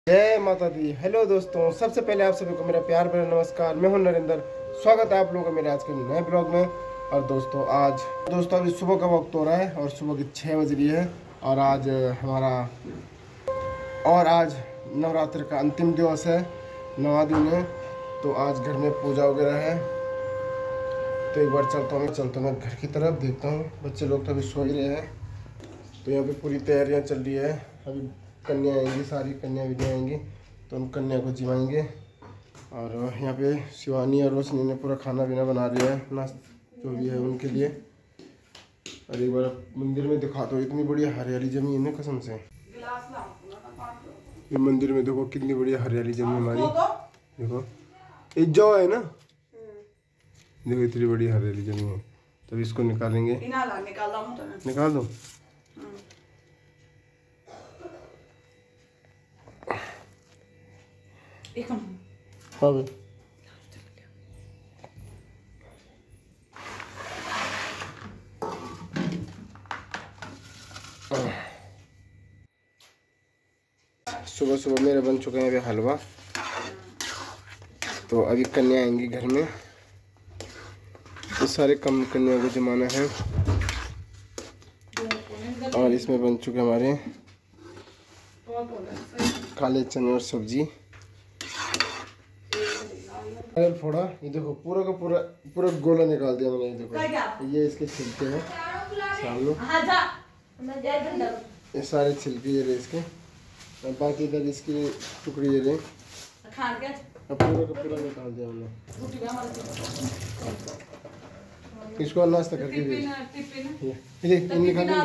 जय माता दी। हेलो दोस्तों, सबसे पहले आप सभी को मेरा प्यार भरा नमस्कार। मैं हूं नरेंद्र। स्वागत है आप लोगों का मेरे आज के नए ब्लॉग में। और दोस्तों अभी सुबह का वक्त हो रहा है और सुबह की 6 बज रही है। और आज नवरात्र का अंतिम दिवस है, 9वां दिन है। तो आज घर में पूजा वगैरह है। तो एक बार चलता हूँ घर की तरफ, देखता हूँ। बच्चे लोग तो अभी सो ही रहे हैं। तो यहाँ पे पूरी तैयारियाँ चल रही है। अभी कन्या आएंगी, सारी कन्या विद्या आएंगी तो हम कन्या को जिवाएंगे। और यहाँ पे शिवानी और रोशनी ने पूरा खाना पीना बना लिया है, नाश्ता जो भी है उनके लिए। और एक बार मंदिर में दिखा दो, इतनी बढ़िया हरियाली जमी है ना कसम से। ये मंदिर में देखो कितनी बढ़िया हरियाली जमी हमारी। देखो ये जो है ना, देखो इतनी बड़ी हरियाली जमी है। तब इसको निकालेंगे। निकाल दो। हाँ भाई, सुबह सुबह मेरे बन चुके हैं अभी हलवा। तो अभी कन्या आएंगी घर में, तो सारे कम कन्या को जमाना है। और इसमें बन चुके हमारे काले चने और सब्जी। फोड़ा, ये देखो पूरा का पूरा गोला निकाल दिया मैंने। ये देखो ये इसके छिलके हैं सामने, ये सारे छिलके ये रहे इसके। और बाकी इधर इसकी टुकड़ी ये रहे। अब पूरा का पूरा निकाल दिया मैंने। इसको नाश्ता करके भी ये निकालेंगे।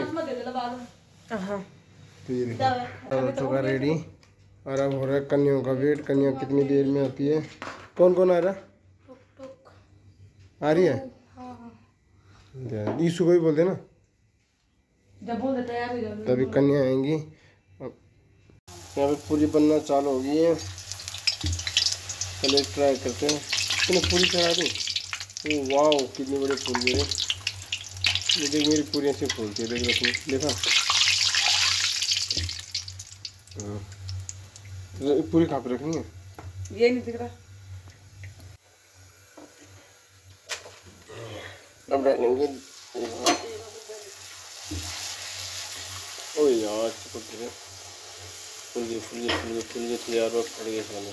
तो ये देखो हो चुका रेडी। और अब हो रहा है कन्याओं का वेट। कन्या कितनी देर में आती है? कौन कौन आ रहा? आ रही है? ईशु को भी बोल देना, तभी कन्या आएंगी। अब यहाँ पे पूरी बनना चालू हो गई है। चलो ट्राई करते हैं। तूने पूरी चढ़ा दी? ओह वाह, कितनी बड़ी पूरी है। ये देख मेरी पूरी ऐसे फूलती है, देख रखनी देखा। पूरी कहाँ पे रखनी है? ये नहीं दिख रहा। अब डालेंगे। ओ यार चिपक गए, फूल गए तो यार फट गए खाने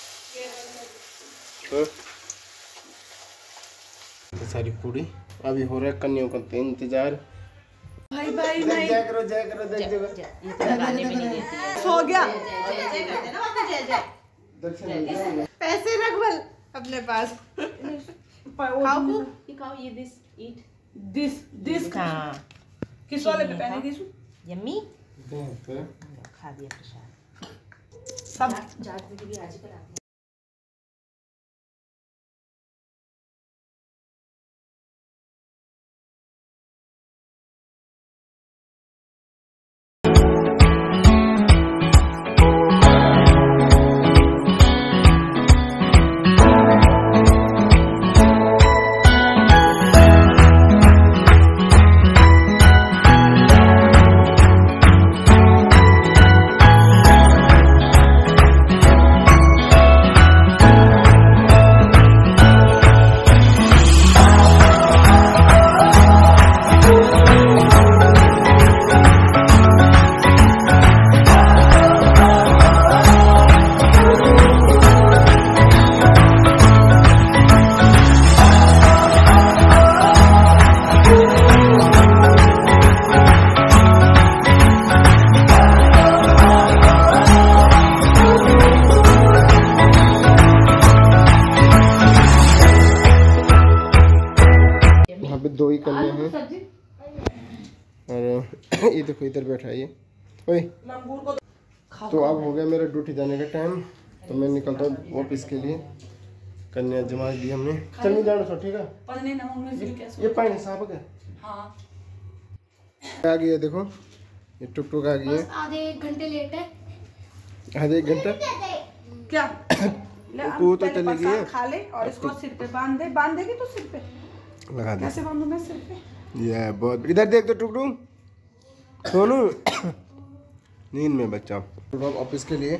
का। सारी पूरी अभी हो रहा है कन्याओं का इंतजार। भाई भाई जय करो सो गया। पैसे रख बल अपने पास। दिस किस वाले पे पहने दिस? यम्मी खा दिया प्रसाद सब जाते के लिए आज ही करा। दो ही कन्या हैं। और ये देखो इधर बैठा है ये। ओए तो अब हो गया मेरा ड्यूटी जाने का टाइम। तो मैं निकलता हूँ ऑफिस के लिए। कन्या जमा दी हमने। चल नहीं जाना सो, ठीक है। ये पानी साफ है। आ गया देखो, ये टुक टुक आ गई है। आधे एक घंटे लेट है। आधे एक घंटा क्या? तू तो चली गई है। खा ले और इसको सिर पे बांध दे। बांध देगी तो सिर पे लगा दे। कैसे बांधूं मैं सिर पे? ये बहुत। इधर देख तो टुक टुक सोनू नींद में बच्चा। ऑफिस के लिए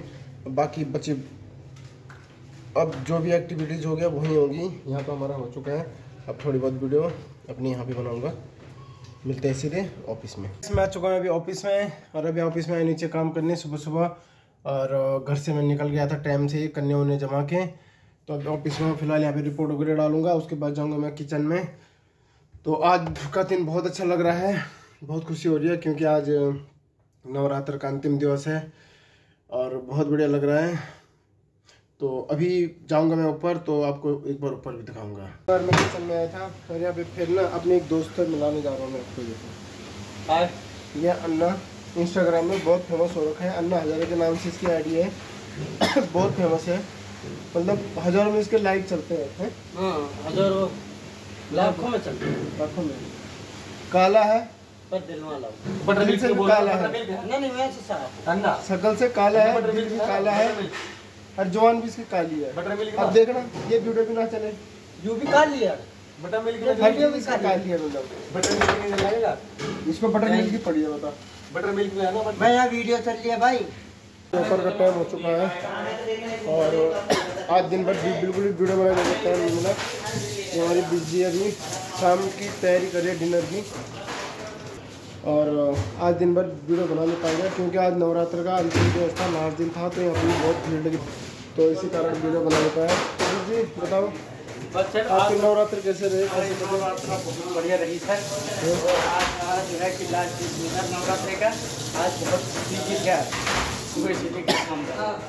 बाकी बच्चे अब जो भी एक्टिविटीज़ हो गया वही होगी। यहाँ पे हमारा हो चुका है। अब थोड़ी बहुत वीडियो अपनी यहाँ पे बनाऊंगा। मिलते हैं सीधे ऑफिस में। मैं आ चुका हूँ अभी ऑफिस में, और अभी ऑफिस में नीचे काम करने सुबह सुबह, और घर से मैं निकल गया था टाइम से कन्ने उन्हें जमा के। तो अब ऑफिस में फिलहाल यहाँ पे रिपोर्ट वगैरह डालूंगा, उसके बाद जाऊँगा मैं किचन में। तो आज का दिन बहुत अच्छा लग रहा है, बहुत खुशी हो रही है क्योंकि आज नवरात्र का अंतिम दिवस है और बहुत बढ़िया लग रहा है। तो अभी जाऊंगा मैं ऊपर, तो आपको एक बार ऊपर भी दिखाऊंगा। और मैं किचन में आया था और यहाँ पे फिर ना अपने एक दोस्त से मिलाने जा रहा हूँ मैं आपको। ये अन्ना इंस्टाग्राम में बहुत फेमस हो रखा है, अन्ना हजारे के नाम से इसकी आईडी है। बहुत फेमस है, मतलब हजारों में इसके लाइक चलते हैं। हजारों लाखों में चलते हैं, लाखों में। काला है पर दिल वाला दिल से भी काला है, नहीं वैसे साफ शकल से काला है, दिल भी काला है, और जवान भी इसकी काली है। अब देखना ये वीडियो भी ना चले, यू भी काल लिया बटर मिल्क हड्डियां भी इसकी काली है। मतलब बटर मिल्क में लगेगा, इसको बटर मिल्क की पड़ी है। बता बटर मिल्क में है ना भाई, यहाँ वीडियो चल रही है भाई। दोपहर का टाइम हो चुका है और आज दिन भर बिल्कुल भी वीडियो बनाने का टाइम नहीं मिला। ये हमारी बिजी है, अभी शाम की तैयारी कर रही है डिनर की, और आज दिन भर वीडियो बना नहीं पाएगा क्योंकि आज नवरात्र का अंतिम दिवस था, लास्ट दिन था, तो यहाँ पर बहुत भीड़ लगी, तो इसी कारण वीडियो बना नहीं पाया। तो जी बताओ आपकी नवरात्र कैसे रहे? बहुत बढ़िया रही सर। आज जो है कि लास्ट दिन नवरात्रि का आज बहुत बिजी था, सुबह से लेकर शाम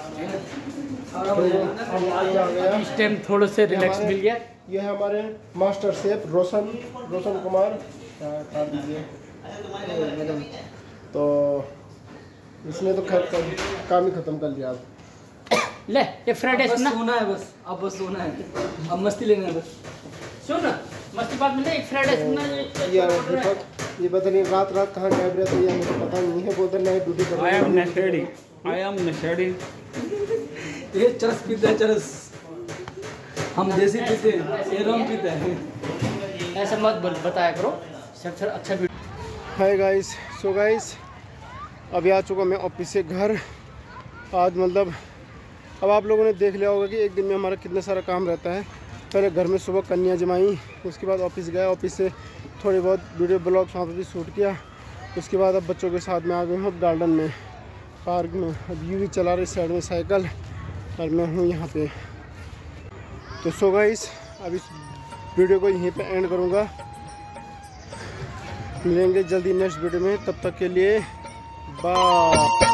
तक। इस टाइम थोड़ा से रिलैक्स मिल गया। ये है हमारे मास्टर शेफ रोशन कुमार, काट दीजिए। तो इसने तो काम ही खत्म कर लिया। ले ये फ्राइडे सोना है बस, अब बस सोना है, अब मस्ती लेना है बस। सुन मस्ती बात मिले, एक फ्राइडे सोना है। ये पता नहीं रात कहाँ गायब रहता है, ये मुझे पता नहीं है। बोलते नहीं ड्यूटी कर रहा है। I am नशेड़ी। ये चरस पीते हैं, चरस हम देसी पीते हैं, ये रम पीते हैं। ऐसा मत बताया करो सर। अच्छा हाय गाइस, सो गाइस अभी आ चुका मैं ऑफिस से घर। आज मतलब अब आप लोगों ने देख लिया होगा कि एक दिन में हमारा कितना सारा काम रहता है। पहले घर में सुबह कन्या जमाई, उसके बाद ऑफिस गया, ऑफिस से थोड़ी बहुत वीडियो ब्लॉग्स वहाँ पर भी शूट किया। उसके बाद अब बच्चों के साथ में आ गए हूँ गार्डन में, पार्क में। अब यूँ भी चला रही साइड में साइकिल, और मैं हूँ यहाँ पे। तो सो गाइस अब इस वीडियो को यहीं पे एंड करूँगा। मिलेंगे जल्दी नेक्स्ट वीडियो में, तब तक के लिए बाय।